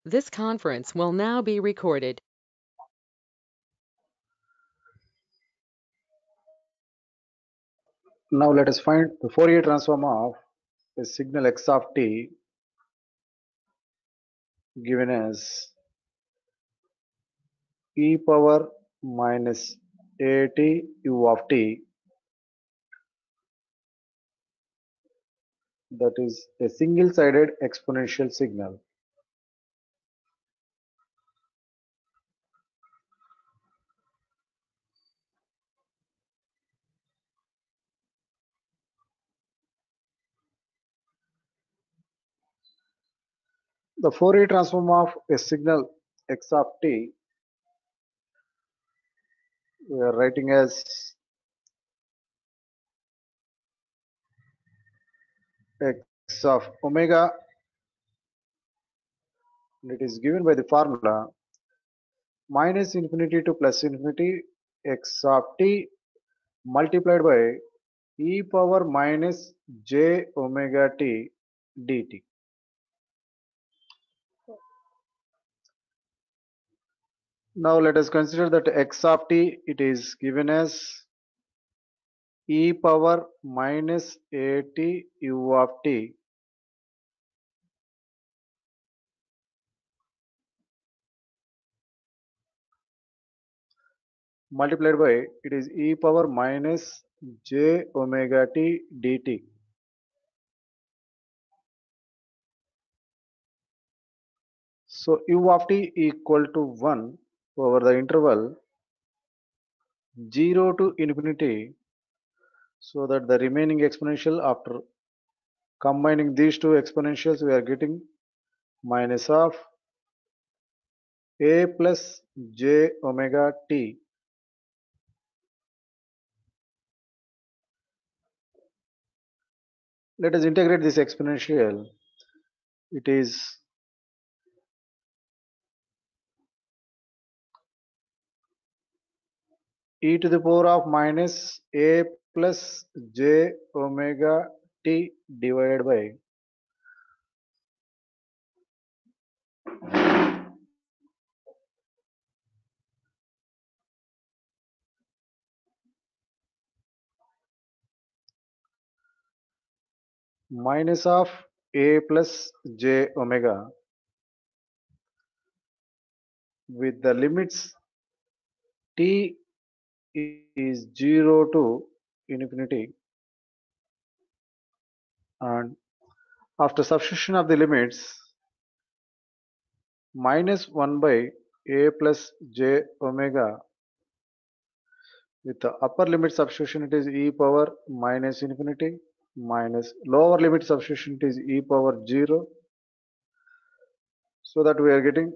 This conference will now be recorded. Now let us find the Fourier transform of a signal x of t given as e power minus at u of t, that is a single-sided exponential signal. The Fourier transform of a signal x of t we are writing as x of omega, and it is given by the formula minus infinity to plus infinity x of t multiplied by e power minus j omega t dt. Now let us consider that x of t, it is given as e power minus at u of t multiplied by, it is e power minus j omega t dt. So u of t equal to 1 over the interval 0 to infinity, so that the remaining exponential, after combining these two exponentials, we are getting minus of a plus j omega t. Let us integrate this exponential. It is e to the power of minus a plus j omega t divided by minus of a plus j omega with the limits t is 0 to infinity, and after substitution of the limits minus 1 by a plus j omega, with the upper limit substitution it is e power minus infinity, minus lower limit substitution it is e power 0, so that we are getting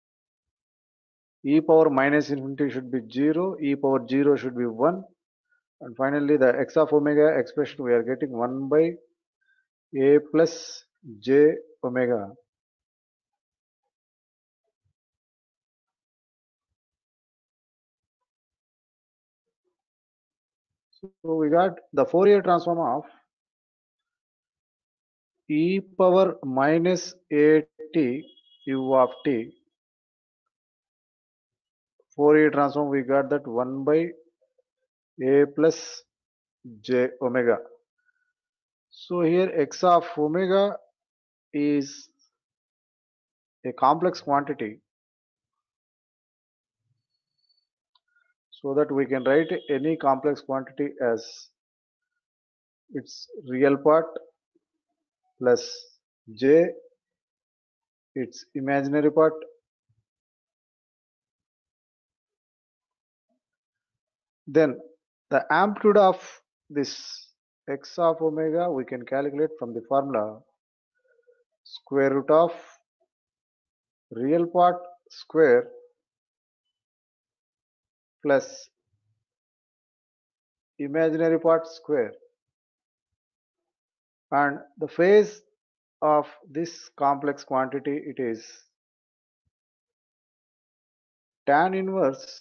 e power minus infinity should be 0, e power 0 should be 1, and finally the x of omega expression we are getting 1 by a plus j omega. So we got the Fourier transform of e power minus at u of t. Fourier transform we got that 1 by a plus j omega. So here x of omega is a complex quantity, so that we can write any complex quantity as its real part plus j its imaginary part, then the amplitude of this x of omega we can calculate from the formula square root of real part square plus imaginary part square, and the phase of this complex quantity it is tan inverse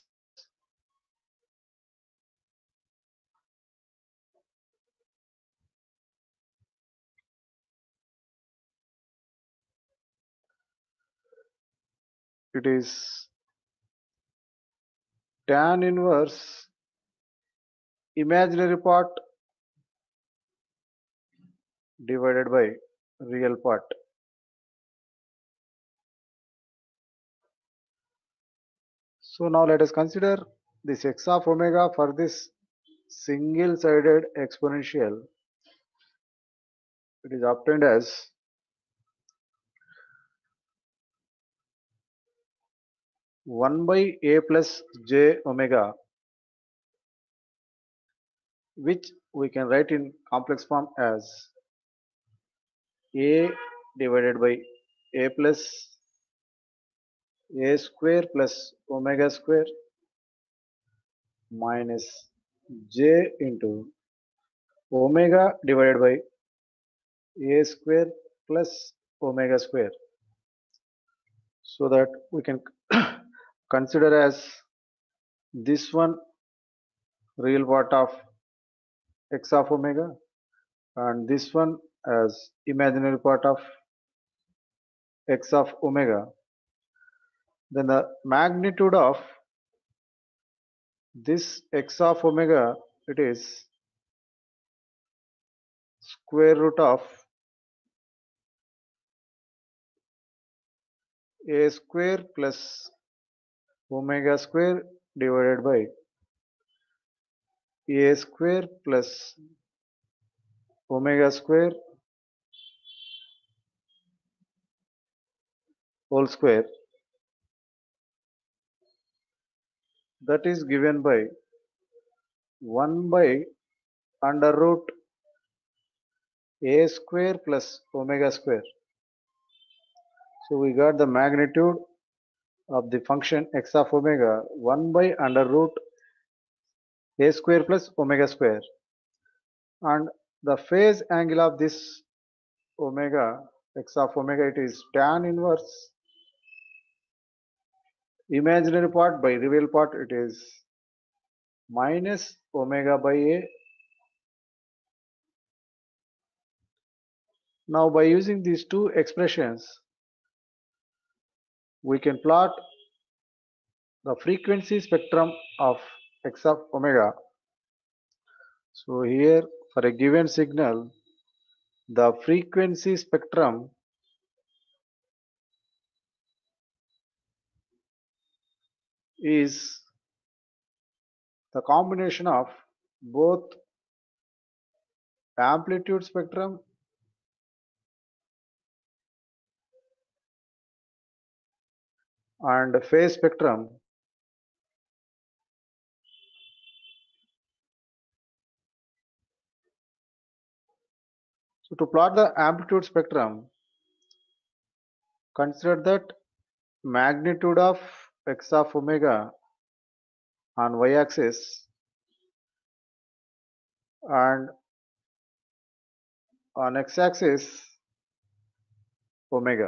it is tan inverse imaginary part divided by real part. So now let us consider this x of omega for this single-sided exponential. It is obtained as 1 by a plus j omega, which we can write in complex form as a divided by a plus a square plus omega square minus j into omega divided by a square plus omega square, so that we can consider as this one real part of x of omega and this one as imaginary part of x of omega. Then the magnitude of this x of omega, it is square root of a square plus omega square divided by a square plus omega square whole square, that is given by 1 by under root a square plus omega square. So we got the magnitude of the function x of omega 1 by under root a square plus omega square, and the phase angle of this omega x of omega, it is tan inverse imaginary part by real part, it is minus omega by a. Now by using these two expressions we can plot the frequency spectrum of x of omega. So here for a given signal the frequency spectrum is the combination of both amplitude spectrum and phase spectrum. So to plot the amplitude spectrum, consider that magnitude of x of omega on y-axis and on x-axis omega.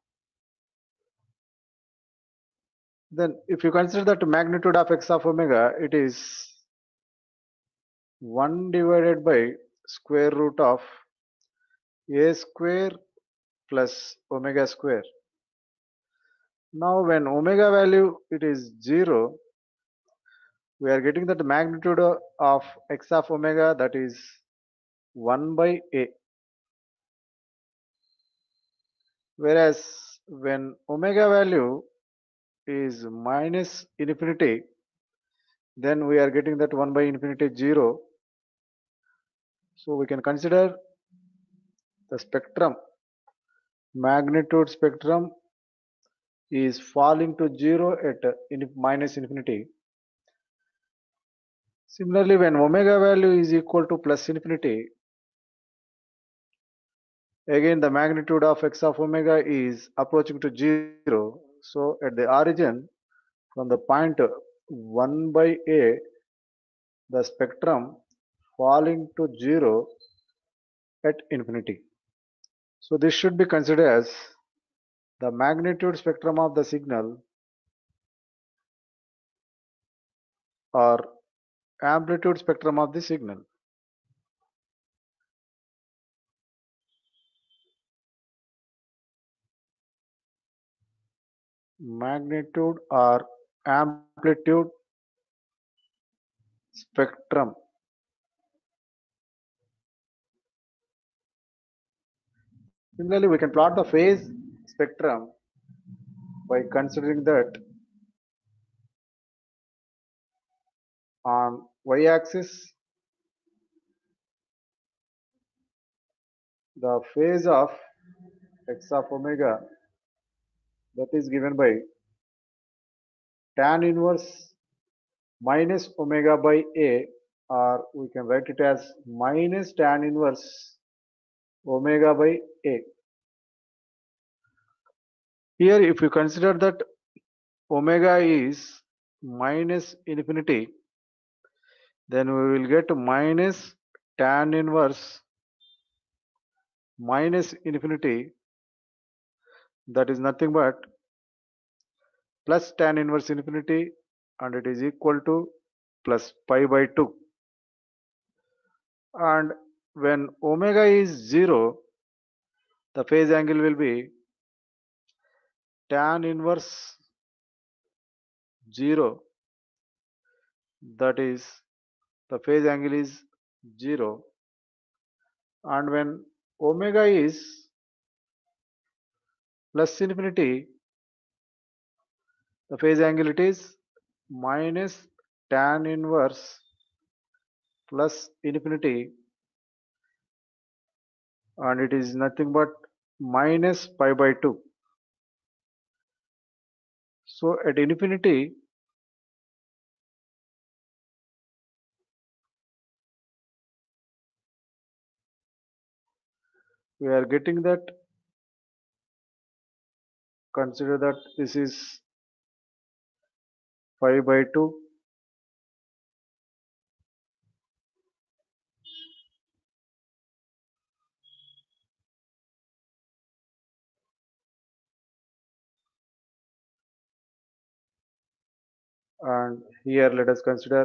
Then if you consider that magnitude of x of omega, it is 1 divided by square root of a square plus omega square. Now when omega value it is 0, we are getting that the magnitude of x of omega, that is 1 by a. Whereas when omega value is minus infinity, then we are getting that 1 by infinity 0. So we can consider the spectrum, magnitude spectrum is falling to 0 at minus infinity. Similarly, when omega value is equal to plus infinity, again the magnitude of x of omega is approaching to 0. So at the origin from the point 1 by a, the spectrum falling to 0 at infinity. So this should be considered as the magnitude spectrum of the signal or amplitude spectrum of the signal. magnitude or amplitude spectrum. Similarly, we can plot the phase spectrum by considering that on y-axis the phase of x of omega, that is given by tan inverse minus omega by a, or we can write it as minus tan inverse omega by a. Here if you consider that omega is minus infinity, then we will get minus tan inverse minus infinity, that is nothing but plus tan inverse infinity, and it is equal to plus pi by 2. And when omega is 0, the phase angle will be tan inverse 0, that is the phase angle is 0. And when omega is plus infinity, the phase angle it is minus tan inverse plus infinity, and it is nothing but minus pi by 2. So at infinity, we are getting that, consider that this is pi by 2, and here let us consider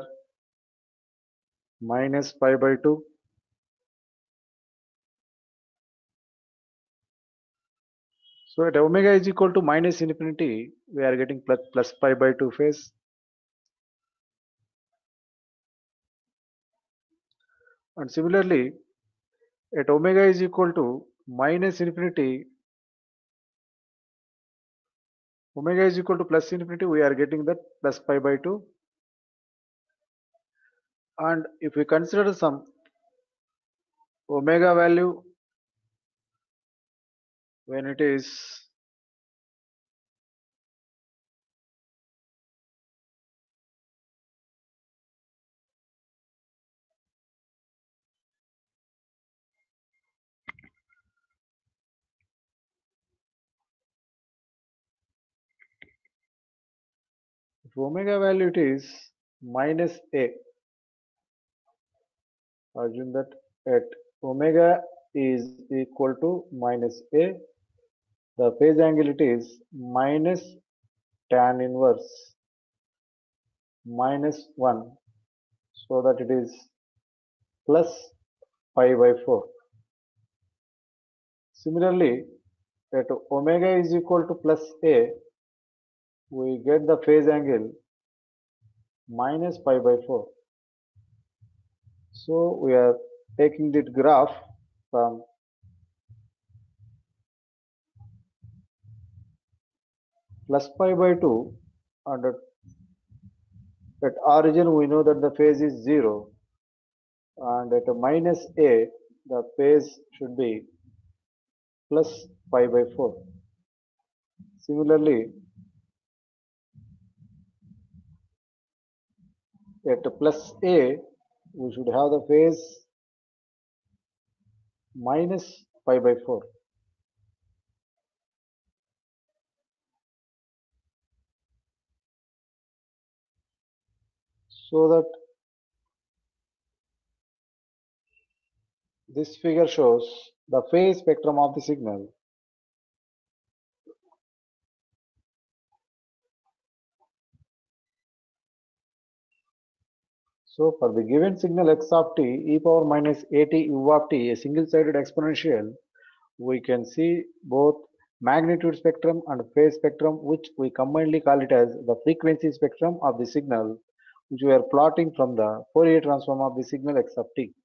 minus pi by 2. So at omega is equal to minus infinity, we are getting plus pi by 2 phase. And similarly, at omega is equal to minus infinity, omega is equal to plus infinity, we are getting that plus pi by 2. And if we consider some omega value when it is if omega value it is minus a, assume that at omega is equal to minus a, the phase angle it is minus tan inverse minus 1, so that it is plus pi by 4. Similarly, at omega is equal to plus a, we get the phase angle minus pi by 4. So we are taking this graph from plus pi by 2, and at origin we know that the phase is 0, and at minus a the phase should be plus pi by 4. Similarly, at plus a we should have the phase minus pi by 4. So that this figure shows the phase spectrum of the signal. So for the given signal x of t e power minus at u of t, a single-sided exponential, we can see both magnitude spectrum and phase spectrum, which we commonly call it as the frequency spectrum of the signal, which we are plotting from the Fourier transform of the signal x of t.